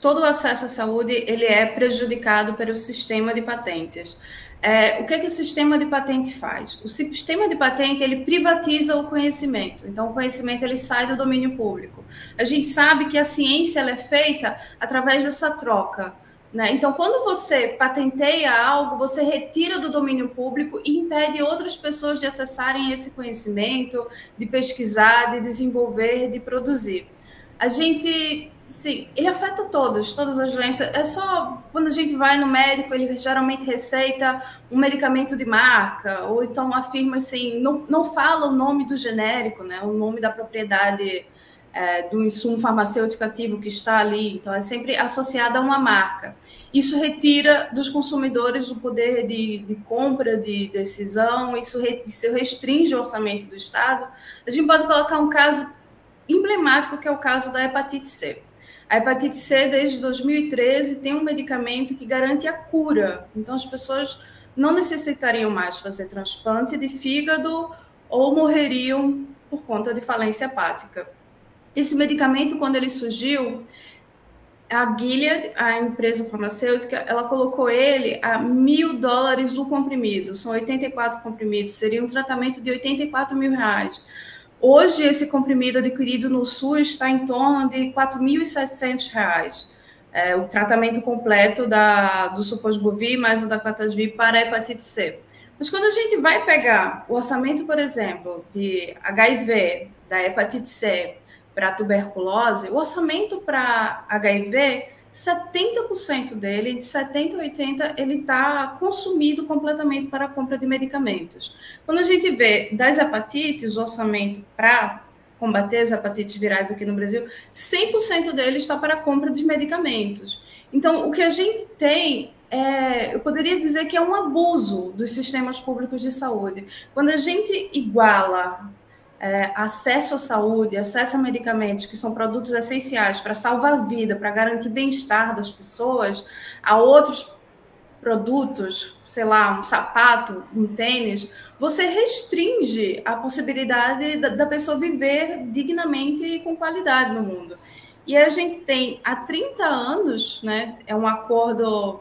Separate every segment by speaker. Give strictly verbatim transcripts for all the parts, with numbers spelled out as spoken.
Speaker 1: todo o acesso à saúde ele é prejudicado pelo sistema de patentes. É, o que é que o sistema de patente faz? O sistema de patente ele privatiza o conhecimento. Então, o conhecimento ele sai do domínio público. A gente sabe que a ciência ela é feita através dessa troca. Né? Então, quando você patenteia algo, você retira do domínio público e impede outras pessoas de acessarem esse conhecimento, de pesquisar, de desenvolver, de produzir. A gente, sim, ele afeta todas, todas as doenças. É só quando a gente vai no médico, ele geralmente receita um medicamento de marca, ou então afirma assim, não, não fala o nome do genérico, né? O nome da propriedade é, do insumo farmacêutico ativo que está ali. Então, é sempre associado a uma marca. Isso retira dos consumidores o poder de, de compra, de decisão, isso, re, isso restringe o orçamento do Estado. A gente pode colocar um caso emblemático, que é o caso da hepatite C. A hepatite C, desde dois mil e treze, tem um medicamento que garante a cura. Então, as pessoas não necessitariam mais fazer transplante de fígado ou morreriam por conta de falência hepática. Esse medicamento, quando ele surgiu, a Gilead, a empresa farmacêutica, ela colocou ele a mil dólares o comprimido. São oitenta e quatro comprimidos, seria um tratamento de oitenta e quatro mil reais. Hoje, esse comprimido adquirido no SUS está em torno de quatro mil e setecentos reais. É, o tratamento completo da, do Sofosbuvir mais o da Cladribine para a hepatite C. Mas quando a gente vai pegar o orçamento, por exemplo, de H I V, da hepatite C, para a tuberculose, o orçamento para H I V, setenta por cento dele, de setenta por cento a oitenta por cento, ele está consumido completamente para a compra de medicamentos. Quando a gente vê das hepatites, o orçamento para combater as hepatites virais aqui no Brasil, cem por cento dele está para a compra de medicamentos. Então, o que a gente tem, é, eu poderia dizer que é um abuso dos sistemas públicos de saúde. Quando a gente iguala É, acesso à saúde, acesso a medicamentos, que são produtos essenciais para salvar a vida, para garantir bem-estar das pessoas, a outros produtos, sei lá, um sapato, um tênis, você restringe a possibilidade da, da pessoa viver dignamente e com qualidade no mundo. E a gente tem, há trinta anos, né, é um acordo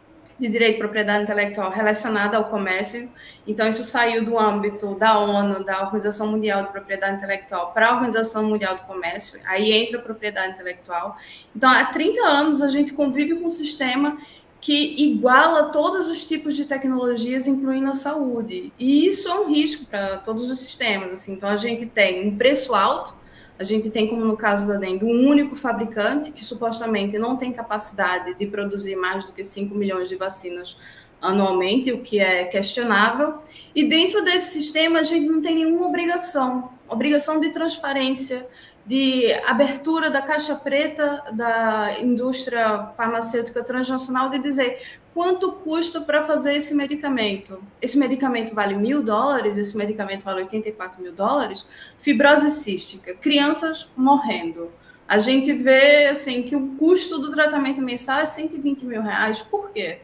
Speaker 1: de direito de propriedade intelectual relacionada ao comércio. Então, isso saiu do âmbito da ONU, da Organização Mundial de Propriedade Intelectual, para a Organização Mundial do Comércio, aí entra a propriedade intelectual. Então, há trinta anos, a gente convive com um sistema que iguala todos os tipos de tecnologias, incluindo a saúde. E isso é um risco para todos os sistemas. Assim. Então, a gente tem um preço alto, a gente tem, como no caso da dengue, um único fabricante que supostamente não tem capacidade de produzir mais do que cinco milhões de vacinas anualmente, o que é questionável. E dentro desse sistema a gente não tem nenhuma obrigação, obrigação de transparência, de abertura da caixa preta da indústria farmacêutica transnacional, de dizer quanto custa para fazer esse medicamento. Esse medicamento vale mil dólares, esse medicamento vale oitenta e quatro mil dólares. Fibrose cística, crianças morrendo. A gente vê assim, que o custo do tratamento mensal é cento e vinte mil reais. Por quê?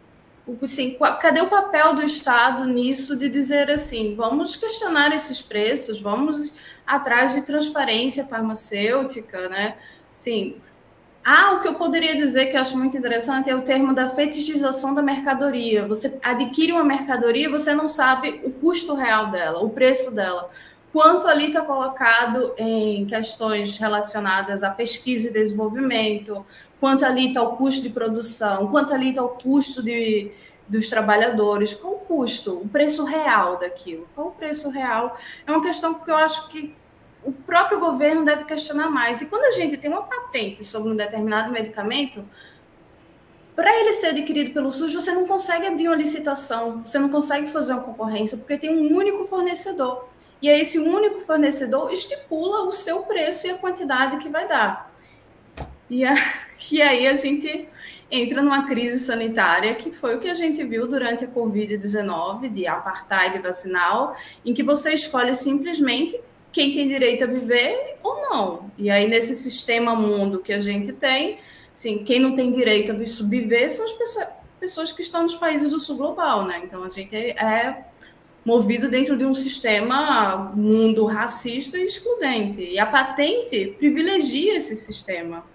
Speaker 1: Assim, cadê o papel do Estado nisso de dizer assim, vamos questionar esses preços, vamos atrás de transparência farmacêutica, né? Sim. Ah, o que eu poderia dizer que eu acho muito interessante é o termo da fetichização da mercadoria. Você adquire uma mercadoria, você não sabe o custo real dela, o preço dela. Quanto ali está colocado em questões relacionadas à pesquisa e desenvolvimento, quanto ali está o custo de produção, quanto ali está o custo de, dos trabalhadores, qual o custo, o preço real daquilo, qual o preço real? É uma questão que eu acho que o próprio governo deve questionar mais. E quando a gente tem uma patente sobre um determinado medicamento, para ele ser adquirido pelo SUS, você não consegue abrir uma licitação, você não consegue fazer uma concorrência, porque tem um único fornecedor. E aí esse único fornecedor estipula o seu preço e a quantidade que vai dar. E, a, e aí a gente entra numa crise sanitária, que foi o que a gente viu durante a covid dezenove, de apartheid vacinal, em que você escolhe simplesmente quem tem direito a viver ou não. E aí, nesse sistema mundo que a gente tem, assim, quem não tem direito a viver são as pessoas, pessoas que estão nos países do sul global, né? Então, a gente é movido dentro de um sistema mundo racista e excludente. E a patente privilegia esse sistema.